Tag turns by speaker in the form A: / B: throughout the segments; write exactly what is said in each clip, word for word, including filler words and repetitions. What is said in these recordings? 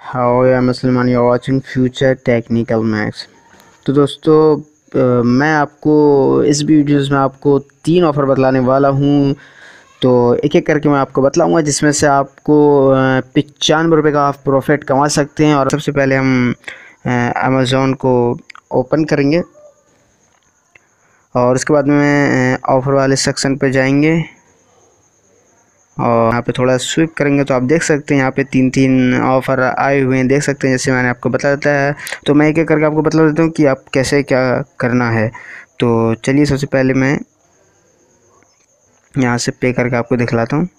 A: How I am Salman, you are watching Future Technical Max. तो दोस्तों अ, मैं आपको इस वीडियोस में आपको तीन ऑफ़र बतलाने वाला हूँ। तो एक एक करके मैं आपको बतलाऊँगा, जिसमें से आपको पचानवे रुपये का आप प्रॉफिट कमा सकते हैं। और सबसे पहले हम अमेज़ॉन को ओपन करेंगे और उसके बाद में ऑफ़र वाले सेक्शन पे जाएंगे और यहाँ पे थोड़ा स्विप करेंगे तो आप देख सकते हैं यहाँ पे तीन तीन ऑफ़र आए हुए हैं, देख सकते हैं। जैसे मैंने आपको बता देता है, तो मैं एक एक करके आपको बता देता हूँ कि आप कैसे क्या करना है। तो चलिए सबसे पहले मैं यहाँ से पे करके आपको दिखलाता हूँ।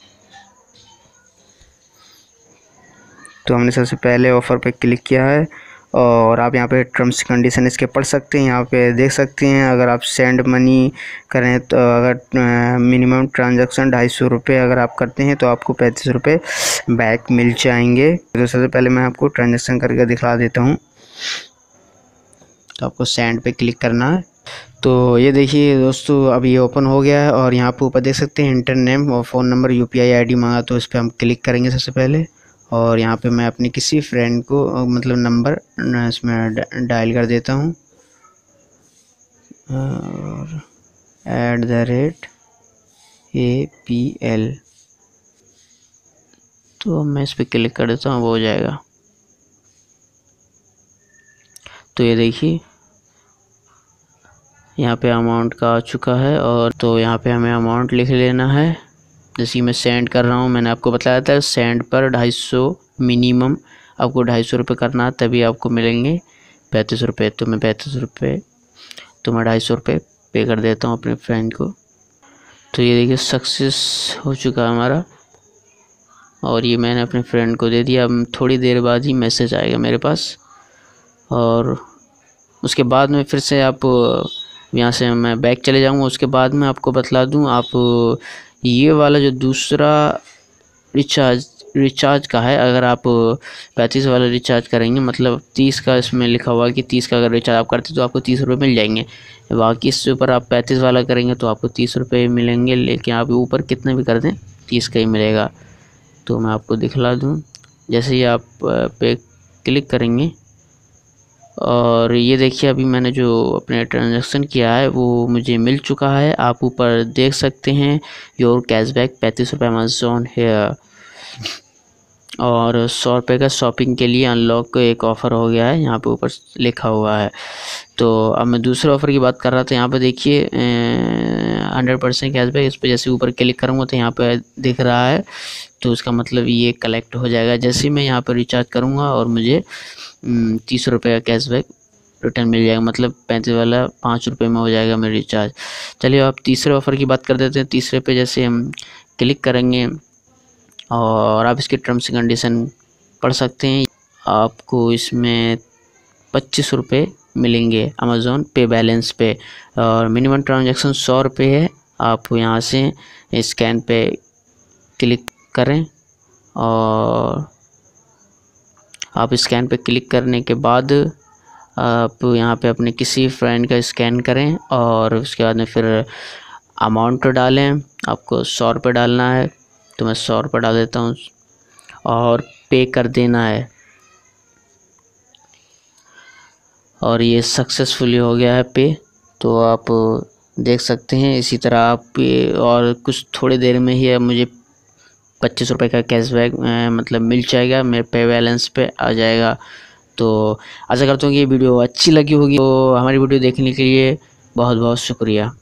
A: तो हमने सबसे पहले ऑफ़र पे क्लिक किया है और आप यहाँ पे टर्म्स कंडीशन इसके पढ़ सकते हैं। यहाँ पे देख सकते हैं, अगर आप सेंड मनी करें तो अगर मिनिमम ट्रांजैक्शन ढाई सौ रुपये अगर आप करते हैं तो आपको पैंतीस रुपये बैक मिल जाएंगे। तो सबसे पहले मैं आपको ट्रांजैक्शन करके दिखला देता हूँ। तो आपको सेंड पे क्लिक करना है। तो ये देखिए दोस्तों, अब ये ओपन हो गया है और यहाँ पे ऊपर देख सकते हैं इंटर नेम और फ़ोन नंबर यूपीआई आईडी मांगा, तो इस पर हम क्लिक करेंगे सबसे पहले। और यहाँ पे मैं अपने किसी फ्रेंड को मतलब नंबर इसमें डायल कर देता हूँ और at the rate A P L, तो मैं इस पर क्लिक कर देता हूँ, वो हो जाएगा। तो ये देखिए यहाँ पे अमाउंट का आ चुका है और तो यहाँ पे हमें अमाउंट लिख लेना है। जैसे मैं सेंड कर रहा हूँ, मैंने आपको बताया था सेंड पर ढाई सौ मिनिमम आपको ढाई सौ रुपये करना है, तभी आपको मिलेंगे पैंतीस रुपये। तो मैं पैंतीस रुपये तो मैं ढाई सौ रुपये पे कर देता हूँ अपने फ्रेंड को। तो ये देखिए सक्सेस हो चुका है हमारा और ये मैंने अपने फ्रेंड को दे दिया। अब थोड़ी देर बाद ही मैसेज आएगा मेरे पास और उसके बाद में फिर से आप यहाँ से मैं बैक चले जाऊँगा। उसके बाद में आपको बतला दूँ, आप ये वाला जो दूसरा रिचार्ज रिचार्ज का है, अगर आप पैंतीस वाला रिचार्ज करेंगे मतलब तीस का इसमें लिखा हुआ है कि तीस का अगर रिचार्ज आप करते तो आपको तीस रुपये मिल जाएंगे। बाकी इससे ऊपर आप पैंतीस वाला करेंगे तो आपको तीस रुपये मिलेंगे, लेकिन आप ऊपर कितने भी कर दें तीस का ही मिलेगा। तो मैं आपको दिखला दूँ, जैसे ही आप पे क्लिक करेंगे और ये देखिए अभी मैंने जो अपने ट्रांजैक्शन किया है वो मुझे मिल चुका है। आप ऊपर देख सकते हैं योर कैशबैक पैंतीस रुपये अमेज़ॉन है और सौ रुपये का शॉपिंग के लिए अनलॉक एक ऑफ़र हो गया है, यहाँ पे ऊपर लिखा हुआ है। तो अब मैं दूसरे ऑफ़र की बात कर रहा था। यहाँ पे देखिए हंड्रेड परसेंट कैशबैक, इस पर जैसे ऊपर क्लिक करूँगा तो यहाँ पे दिख रहा है, तो इसका मतलब ये कलेक्ट हो जाएगा जैसे मैं यहाँ पर रिचार्ज करूँगा और मुझे तीस रुपये का कैशबैक रिटर्न मिल जाएगा। मतलब पैंतीस वाला पाँच रुपये में हो जाएगा मेरा रिचार्ज। चलिए आप तीसरे ऑफ़र की बात कर देते हैं। तीसरे पे जैसे हम क्लिक करेंगे और आप इसके टर्म्स एंड कंडीशन पढ़ सकते हैं। आपको इसमें पच्चीस रुपये मिलेंगे अमेज़ॉन पे बैलेंस पे और मिनिमम ट्रांजैक्शन सौ रुपये है। आप यहाँ से स्कैन पे क्लिक करें और आप स्कैन पे क्लिक करने के बाद आप यहाँ पे अपने किसी फ्रेंड का स्कैन करें और उसके बाद में फिर अमाउंट डालें। आपको सौ रुपये डालना है, तो मैं सौ रुपये डाल देता हूँ और पे कर देना है और ये सक्सेसफुली हो गया है पे। तो आप देख सकते हैं इसी तरह आप पे और कुछ थोड़ी देर में ही मुझे पच्चीस रुपये का कैशबैक मतलब मिल जाएगा, मेरे पे बैलेंस पे आ जाएगा। तो आशा करता हूँ कि ये वीडियो अच्छी लगी होगी। तो हमारी वीडियो देखने के लिए बहुत बहुत शुक्रिया।